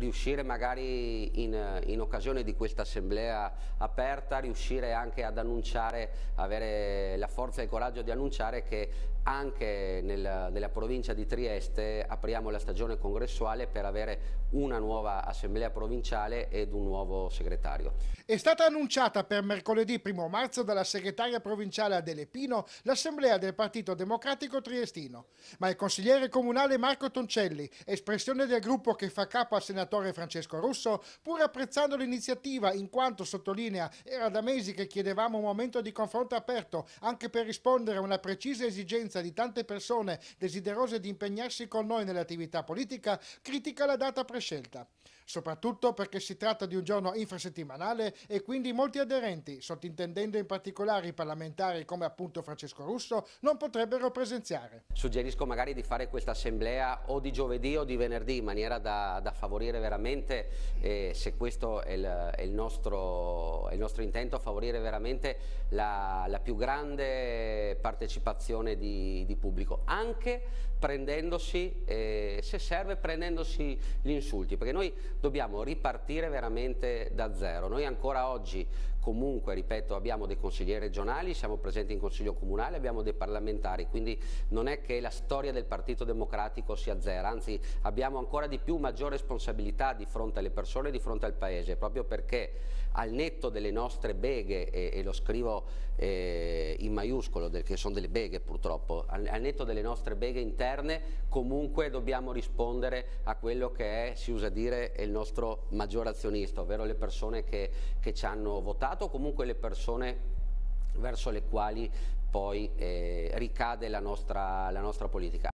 riuscire magari in occasione di questa assemblea aperta, riuscire anche ad annunciare, avere la forza e il coraggio di annunciare che anche nella provincia di Trieste apriamo la stagione congressuale per avere una nuova assemblea provinciale ed un nuovo segretario. È stata annunciata per mercoledì 1 marzo dalla segretaria provinciale Adele Pino l'assemblea del Partito Democratico Triestino, ma il consigliere comunale Marco Toncelli, espressione del gruppo che fa capo al senatore Francesco Russo, pur apprezzando l'iniziativa in quanto sottolinea era da mesi che chiedevamo un momento di confronto aperto anche per rispondere a una precisa esigenza di tante persone desiderose di impegnarsi con noi nell'attività politica, critica la data prescelta. Soprattutto perché si tratta di un giorno infrasettimanale e quindi molti aderenti, sottintendendo in particolare i parlamentari come appunto Francesco Russo, non potrebbero presenziare. Suggerisco magari di fare questa assemblea o di giovedì o di venerdì in maniera da favorire veramente, se questo è il nostro intento, favorire veramente la più grande partecipazione di pubblico, anche prendendosi, se serve, prendendosi gli insulti, perché noi dobbiamo ripartire veramente da zero. Noi ancora oggi comunque, ripeto, abbiamo dei consiglieri regionali, siamo presenti in consiglio comunale, abbiamo dei parlamentari, quindi non è che la storia del Partito Democratico si azzera, anzi abbiamo ancora di più maggiore responsabilità di fronte alle persone, di fronte al Paese, proprio perché al netto delle nostre beghe, e lo scrivo in maiuscolo, che sono delle beghe purtroppo, al netto delle nostre beghe interne, comunque dobbiamo rispondere a quello che è, si usa dire, il nostro maggior azionista, ovvero le persone che ci hanno votato, o comunque le persone verso le quali poi ricade la nostra politica.